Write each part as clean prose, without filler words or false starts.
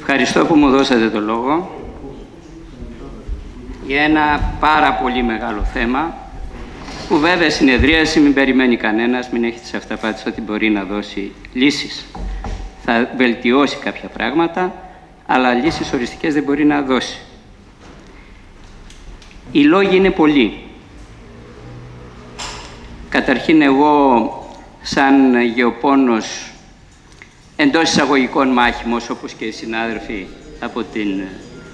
Ευχαριστώ που μου δώσατε το λόγο για ένα πάρα πολύ μεγάλο θέμα που βέβαια συνεδρίαση μην περιμένει κανένας, μην έχει τις αυταπάτες ότι μπορεί να δώσει λύσεις. Θα βελτιώσει κάποια πράγματα, αλλά λύσεις οριστικές δεν μπορεί να δώσει. Οι λόγοι είναι πολλοί. Καταρχήν εγώ, σαν γεωπόνος εντός εισαγωγικών μάχημος, όπως και οι συνάδελφοι από την...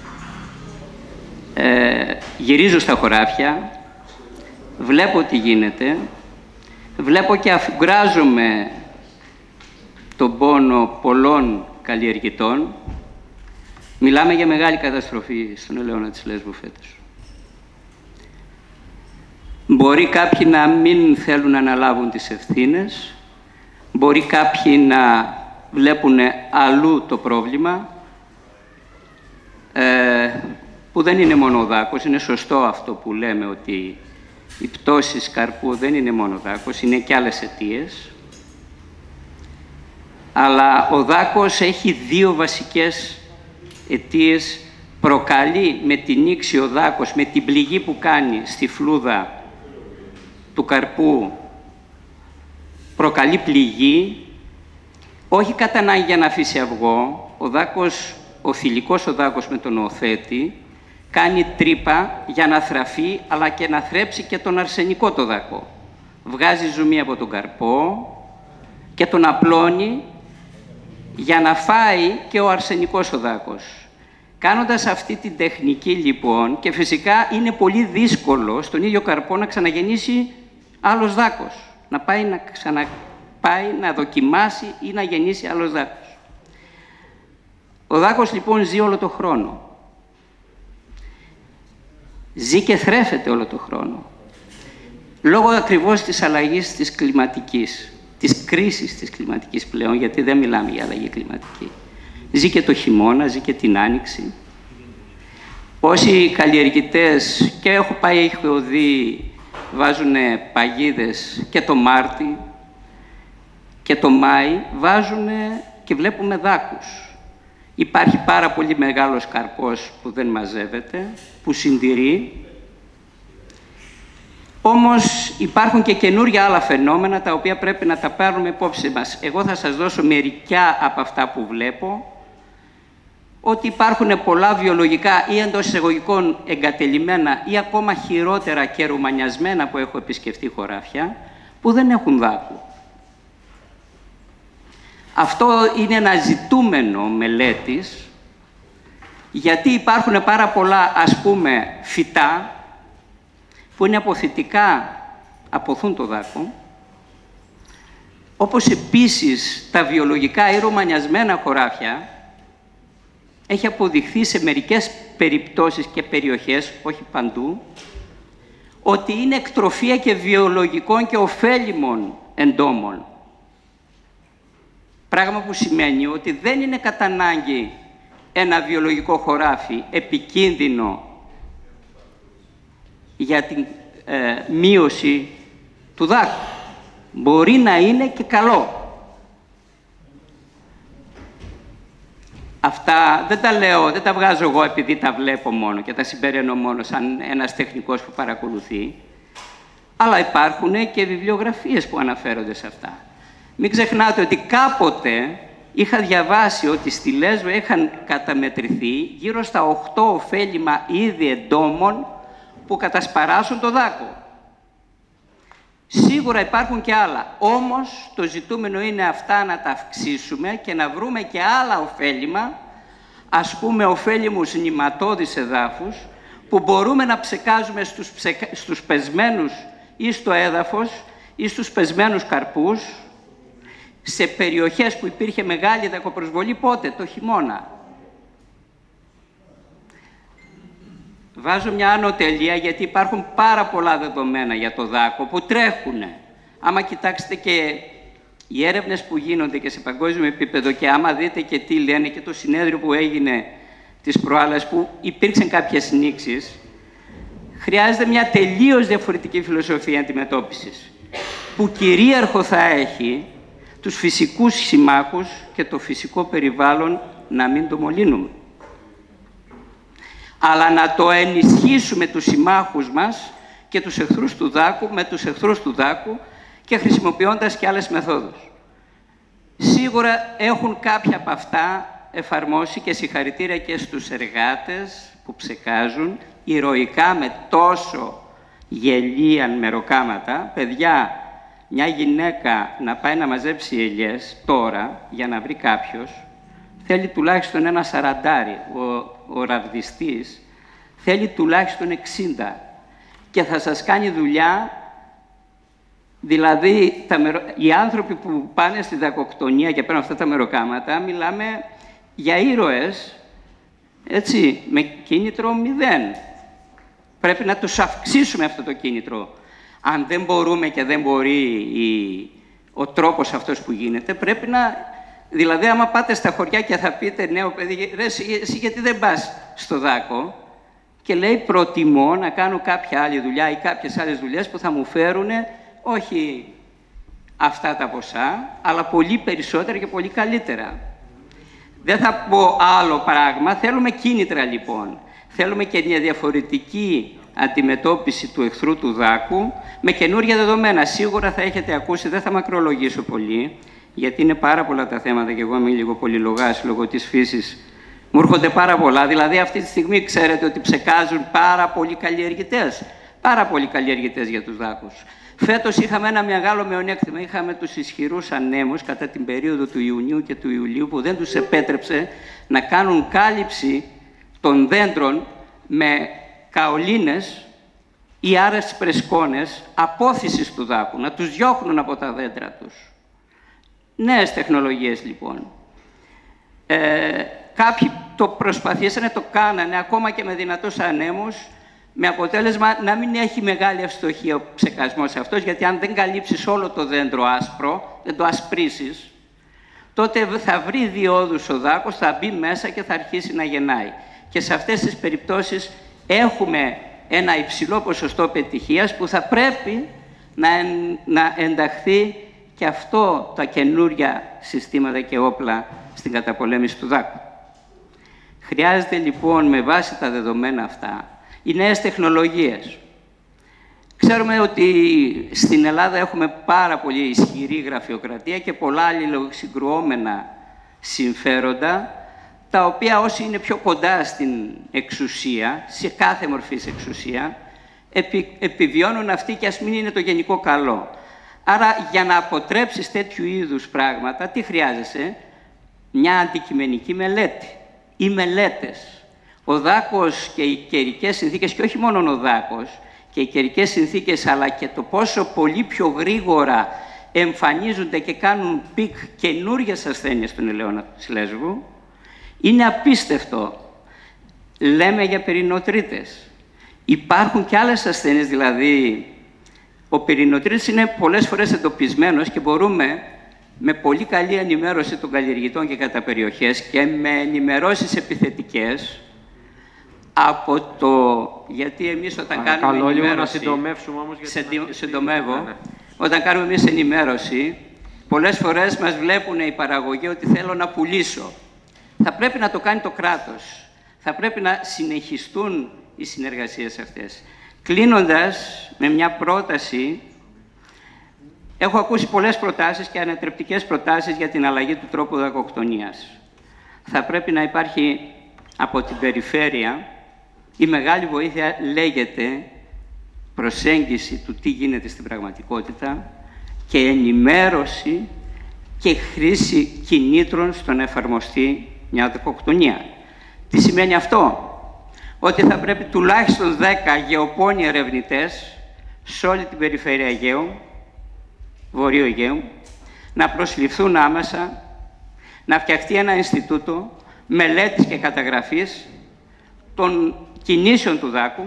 γυρίζω στα χωράφια, βλέπω τι γίνεται, βλέπω και αφουγκράζομαι τον πόνο πολλών καλλιεργητών. Μιλάμε για μεγάλη καταστροφή στον ελαιώνα της Λέσβου φέτος. Μπορεί κάποιοι να μην θέλουν να αναλάβουν τις ευθύνες, μπορεί κάποιοι να βλέπουν αλλού το πρόβλημα, που δεν είναι μόνο ο δάκος. Είναι σωστό αυτό που λέμε, ότι οι πτώσεις καρπού δεν είναι μόνο ο δάκος, είναι και άλλες αιτίες. Αλλά ο δάκος έχει δύο βασικές αιτίες. Προκαλεί με την νήξη ο δάκος, με την πληγή που κάνει στη φλούδα του καρπού, προκαλεί πληγή, όχι κατά ανάγκη για να αφήσει αυγό. Ο δάκος, ο θηλυκός ο δάκος με τον οθέτη, κάνει τρύπα για να θραφεί, αλλά και να θρέψει και τον αρσενικό το δάκο. Βγάζει ζουμί από τον καρπό και τον απλώνει για να φάει και ο αρσενικός ο δάκος. Κάνοντας αυτή την τεχνική λοιπόν, και φυσικά είναι πολύ δύσκολο στον ίδιο καρπό να ξαναγεννήσει άλλος δάκος. Να πάει να ξαναπάει να δοκιμάσει ή να γεννήσει άλλος δάκος. Ο δάκος λοιπόν ζει όλο το χρόνο. Ζει και θρέφεται όλο το χρόνο. Λόγω ακριβώς της αλλαγής της κλιματικής, της κρίσης της κλιματικής πλέον, γιατί δεν μιλάμε για αλλαγή κλιματική. Ζει και το χειμώνα, ζει και την άνοιξη. Όσοι καλλιεργητές, και έχω δει, βάζουν παγίδες και το Μάρτι και το Μάη, βάζουν και βλέπουμε δάκους. Υπάρχει πάρα πολύ μεγάλος καρπός που δεν μαζεύεται, που συντηρεί. Όμως υπάρχουν και καινούργια άλλα φαινόμενα, τα οποία πρέπει να τα πάρουμε υπόψη μας. Εγώ θα σας δώσω μερικά από αυτά που βλέπω, ότι υπάρχουν πολλά βιολογικά ή εντός εισαγωγικών εγκατελειμμένα ή ακόμα χειρότερα και ρουμανιασμένα που έχω επισκεφτεί χωράφια, που δεν έχουν δάκου. Αυτό είναι ένα ζητούμενο μελέτης, γιατί υπάρχουν πάρα πολλά, ας πούμε, φυτά που είναι αποθητικά, αποθούν το δάκο, όπως επίσης τα βιολογικά ή ρουμανιασμένα χωράφια. Έχει αποδειχθεί σε μερικές περιπτώσεις και περιοχές, όχι παντού, ότι είναι εκτροφία και βιολογικών και ωφέλιμων εντόμων. Πράγμα που σημαίνει ότι δεν είναι κατά ανάγκη ένα βιολογικό χωράφι επικίνδυνο για την μείωση του δάκου. Μπορεί να είναι και καλό. Αυτά δεν τα λέω, δεν τα βγάζω εγώ επειδή τα βλέπω μόνο και τα συμπεραίνω μόνο σαν ένας τεχνικός που παρακολουθεί, αλλά υπάρχουν και βιβλιογραφίες που αναφέρονται σε αυτά. Μην ξεχνάτε ότι κάποτε είχα διαβάσει ότι στη Λέσβο είχαν καταμετρηθεί γύρω στα 8 ωφέλιμα είδη εντόμων που κατασπαράσουν το δάκο. Σίγουρα υπάρχουν και άλλα, όμως το ζητούμενο είναι αυτά να τα αυξήσουμε και να βρούμε και άλλα ωφέλιμα, ας πούμε ωφέλιμους νηματώδεις εδάφους, που μπορούμε να ψεκάζουμε στους πεσμένους ή στο έδαφος ή στους πεσμένους καρπούς, σε περιοχές που υπήρχε μεγάλη δακοπροσβολή. Πότε? Το χειμώνα. Βάζω μια άνω τελεία, γιατί υπάρχουν πάρα πολλά δεδομένα για το δάκο που τρέχουν. Άμα κοιτάξετε και οι έρευνες που γίνονται και σε παγκόσμιο επίπεδο, και άμα δείτε και τι λένε και το συνέδριο που έγινε τις προάλλες, που υπήρξαν κάποιες νήξεις, χρειάζεται μια τελείως διαφορετική φιλοσοφία αντιμετώπισης, που κυρίαρχο θα έχει τους φυσικούς συμμάχους και το φυσικό περιβάλλον να μην το μολύνουμε. Αλλά να το ενισχύσουμε τους συμμάχους μας και τους εχθρούς του δάκου, με τους εχθρούς του δάκου και χρησιμοποιώντας και άλλες μεθόδους. Σίγουρα έχουν κάποια από αυτά εφαρμόσει και συγχαρητήρια και στους εργάτες που ψεκάζουν ηρωικά με τόσο γελία μεροκάματα. Παιδιά, μια γυναίκα να πάει να μαζέψει ελιές τώρα για να βρει κάποιος, θέλει τουλάχιστον ένα 40. Ο ραβδιστής θέλει τουλάχιστον 60 και θα σας κάνει δουλειά. Δηλαδή, οι άνθρωποι που πάνε στη δακοκτονία και παίρνουν αυτά τα μεροκάματα, μιλάμε για ήρωες, έτσι, με κίνητρο 0. Πρέπει να τους αυξήσουμε αυτό το κίνητρο. Αν δεν μπορούμε και δεν μπορεί ο τρόπος αυτός που γίνεται, πρέπει να... Δηλαδή, άμα πάτε στα χωριά και θα πείτε νέο παιδί, ρε, εσύ γιατί δεν πας στο δάκο, και λέει προτιμώ να κάνω κάποια άλλη δουλειά ή κάποιες άλλες δουλειές που θα μου φέρουν όχι αυτά τα ποσά, αλλά πολύ περισσότερα και πολύ καλύτερα. Δεν θα πω άλλο πράγμα. Θέλουμε κίνητρα, λοιπόν. Θέλουμε και μια διαφορετική αντιμετώπιση του εχθρού του δάκου με καινούργια δεδομένα. Σίγουρα θα έχετε ακούσει, δεν θα μακρολογήσω πολύ, γιατί είναι πάρα πολλά τα θέματα και εγώ είμαι λίγο πολυλογάς λόγω της φύσης. Μου έρχονται πάρα πολλά. Δηλαδή, αυτή τη στιγμή ξέρετε ότι ψεκάζουν πάρα πολλοί καλλιεργητές. Πάρα πολλοί καλλιεργητές για τους δάκους. Φέτος είχαμε ένα μεγάλο μειονέκτημα. Είχαμε τους ισχυρούς ανέμους κατά την περίοδο του Ιουνίου και του Ιουλίου που δεν τους επέτρεψε να κάνουν κάλυψη των δέντρων με καολίνες ή άρες πρεσκόνες απόθυσης του δάκου, να τους διώχνουν από τα δέντρα τους. Νέες τεχνολογίες, λοιπόν. Κάποιοι το προσπαθήσανε, το κάνανε, ακόμα και με δυνατούς ανέμους, με αποτέλεσμα να μην έχει μεγάλη ευστοχία ο ψεκασμός αυτός, γιατί αν δεν καλύψεις όλο το δέντρο άσπρο, δεν το ασπρίσεις, τότε θα βρει διόδους ο δάκος, θα μπει μέσα και θα αρχίσει να γεννάει. Και σε αυτές τις περιπτώσεις έχουμε ένα υψηλό ποσοστό πετυχίας που θα πρέπει να ενταχθεί και αυτό τα καινούρια συστήματα και όπλα στην καταπολέμηση του δάκου. Χρειάζεται λοιπόν με βάση τα δεδομένα αυτά οι νέες τεχνολογίες. Ξέρουμε ότι στην Ελλάδα έχουμε πάρα πολύ ισχυρή γραφειοκρατία και πολλά αλληλοσυγκρουόμενα συμφέροντα, τα οποία όσοι είναι πιο κοντά στην εξουσία, σε κάθε μορφής εξουσία, επιβιώνουν αυτοί και ας μην είναι το γενικό καλό. Άρα, για να αποτρέψεις τέτοιου είδους πράγματα, τι χρειάζεσαι? Μια αντικειμενική μελέτη ή μελέτες. Ο δάκος και οι καιρικές συνθήκες, και όχι μόνο ο δάκος, και οι καιρικές συνθήκες, αλλά και το πόσο πολύ πιο γρήγορα εμφανίζονται και κάνουν πικ καινούργιες ασθένειες στον ελαιόνα της Λέσβου, είναι απίστευτο. Λέμε για πυρηνοτρίτες. Υπάρχουν και άλλες ασθένειες, δηλαδή ο πυρηνοτρίτης είναι πολλές φορές εντοπισμένος και μπορούμε με πολύ καλή ενημέρωση των καλλιεργητών και κατά περιοχές και με ενημερώσεις επιθετικές από το... Γιατί εμείς όταν κάνουμε ενημέρωση... να συντομεύσουμε όμως, γιατί... Συντομεύω. Ναι. Όταν κάνουμε εμείς ενημέρωση, πολλές φορές μας βλέπουν οι παραγωγοί ότι θέλω να πουλήσω. Θα πρέπει να το κάνει το κράτος. Θα πρέπει να συνεχιστούν οι συνεργασίες αυτές. Κλείνοντας με μια πρόταση, έχω ακούσει πολλές προτάσεις και ανατρεπτικές προτάσεις για την αλλαγή του τρόπου δακοκτονίας. Θα πρέπει να υπάρχει από την περιφέρεια, η μεγάλη βοήθεια λέγεται προσέγγιση του τι γίνεται στην πραγματικότητα και ενημέρωση και χρήση κινήτρων στο να εφαρμοστεί μια δακοκτονία. Τι σημαίνει αυτό? Ότι θα πρέπει τουλάχιστον 10 γεωπόνοι ερευνητές σε όλη την περιφέρεια Αιγαίου, Βορείου Αιγαίου, να προσληφθούν άμεσα, να φτιαχτεί ένα Ινστιτούτο μελέτης και καταγραφής των κινήσεων του δάκου,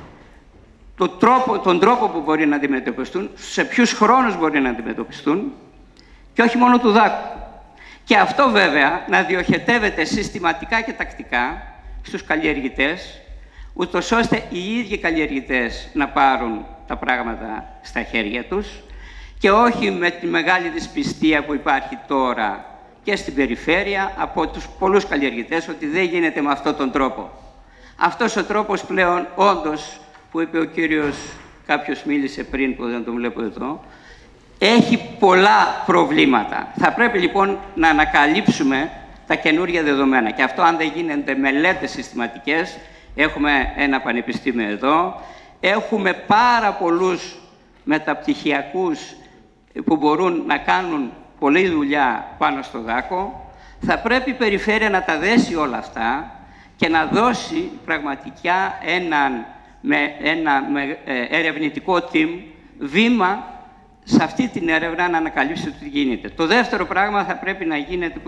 τον τρόπο που μπορεί να αντιμετωπιστούν, σε ποιους χρόνους μπορεί να αντιμετωπιστούν και όχι μόνο του δάκου. Και αυτό βέβαια να διοχετεύεται συστηματικά και τακτικά στους καλλιεργητές, ούτως ώστε οι ίδιοι καλλιεργητές να πάρουν τα πράγματα στα χέρια τους και όχι με τη μεγάλη δυσπιστία που υπάρχει τώρα και στην περιφέρεια από τους πολλούς καλλιεργητές ότι δεν γίνεται με αυτόν τον τρόπο. Αυτός ο τρόπος πλέον, όντως, που είπε ο κύριος, κάποιος μίλησε πριν που δεν τον βλέπω εδώ, έχει πολλά προβλήματα. Θα πρέπει λοιπόν να ανακαλύψουμε τα καινούργια δεδομένα. Και αυτό αν δεν γίνονται μελέτες συστηματικές, έχουμε ένα πανεπιστήμιο εδώ, έχουμε πάρα πολλούς μεταπτυχιακούς που μπορούν να κάνουν πολλή δουλειά πάνω στο δάκο. Θα πρέπει η περιφέρεια να τα δέσει όλα αυτά και να δώσει πραγματικά ένα ερευνητικό team βήμα σε αυτή την έρευνα να ανακαλύψει τι γίνεται. Το δεύτερο πράγμα θα πρέπει να γίνεται,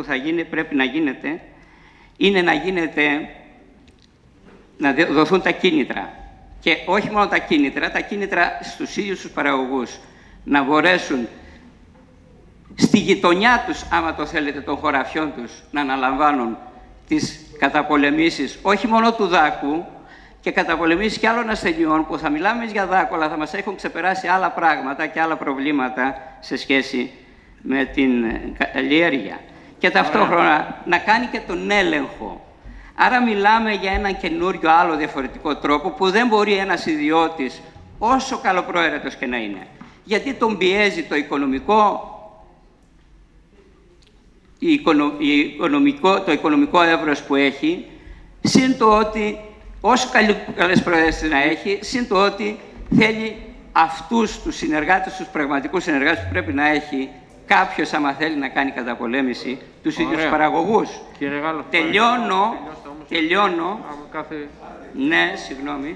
είναι να δοθούν τα κίνητρα. Και όχι μόνο τα κίνητρα στους ίδιους τους παραγωγούς, να μπορέσουν στη γειτονιά τους, άμα το θέλετε, των χωραφιών τους, να αναλαμβάνουν τις καταπολεμήσεις, όχι μόνο του δάκου, και καταπολεμήσεις και άλλων ασθενειών που θα μιλάμε για δάκο, αλλά θα μας έχουν ξεπεράσει άλλα πράγματα και άλλα προβλήματα σε σχέση με την καλλιέργεια. Και ταυτόχρονα να κάνει και τον έλεγχο. Άρα μιλάμε για έναν καινούριο άλλο διαφορετικό τρόπο που δεν μπορεί ένας ιδιώτης, όσο καλοπροαίρετος και να είναι, γιατί τον πιέζει το οικονομικό εύρος που έχει, συν το ότι όσο καλές προαίρετες να έχει, συν το ότι θέλει αυτούς τους συνεργάτες, τους πραγματικούς συνεργάτες που πρέπει να έχει κάποιος, άμα θέλει να κάνει καταπολέμηση, τους ίδιους παραγωγούς. Τελειώνω. Ναι, συγγνώμη.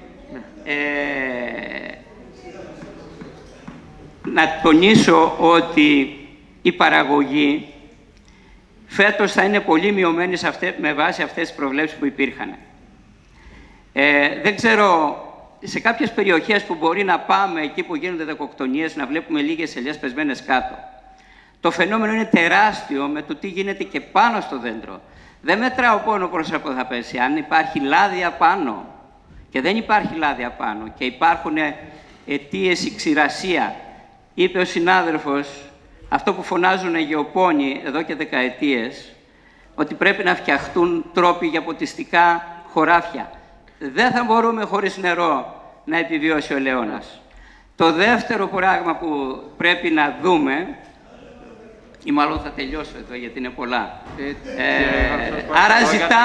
Να τονίσω ότι η παραγωγή φέτος θα είναι πολύ μειωμένη με βάση αυτές τις προβλέψεις που υπήρχαν. Δεν ξέρω, σε κάποιες περιοχές που μπορεί να πάμε, εκεί που γίνονται δακοκτονίες, να βλέπουμε λίγες ελιές πεσμένες κάτω. Το φαινόμενο είναι τεράστιο με το τι γίνεται και πάνω στο δέντρο. Δεν μετράω πόνο προς που θα πέσει. Αν υπάρχει λάδι απάνω και δεν υπάρχει λάδι απάνω και υπάρχουν αιτίες η ξηρασία, είπε ο συνάδελφος, αυτό που φωνάζουν γεωπόνοι εδώ και δεκαετίες, ότι πρέπει να φτιαχτούν τρόποι για ποτιστικά χωράφια. Δεν θα μπορούμε χωρίς νερό να επιβιώσει ο ελαιώνας. Το δεύτερο πράγμα που πρέπει να δούμε, ή μάλλον θα τελειώσω εδώ γιατί είναι πολλά. Άρα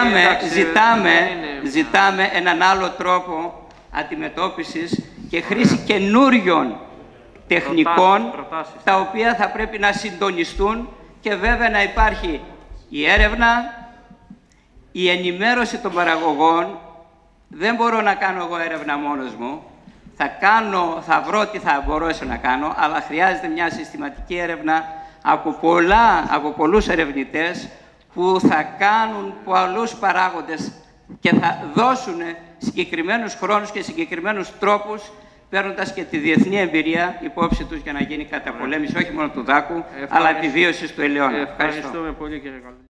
ζητάμε έναν άλλο τρόπο αντιμετώπισης και χρήση καινούριων τεχνικών, τα οποία θα πρέπει να συντονιστούν και βέβαια να υπάρχει η έρευνα, η ενημέρωση των παραγωγών. Δεν μπορώ να κάνω εγώ έρευνα μόνος μου. Θα βρω τι θα μπορέσω να κάνω, αλλά χρειάζεται μια συστηματική έρευνα από πολλούς ερευνητές που θα κάνουν πολλούς παράγοντες και θα δώσουν συγκεκριμένους χρόνους και συγκεκριμένους τρόπους, παίρνοντας και τη διεθνή εμπειρία υπόψη τους για να γίνει καταπολέμηση όχι μόνο του δάκου, αλλά επιβίωσης του ελαιώνα. Ευχαριστούμε πολύ, κύριε Καλή.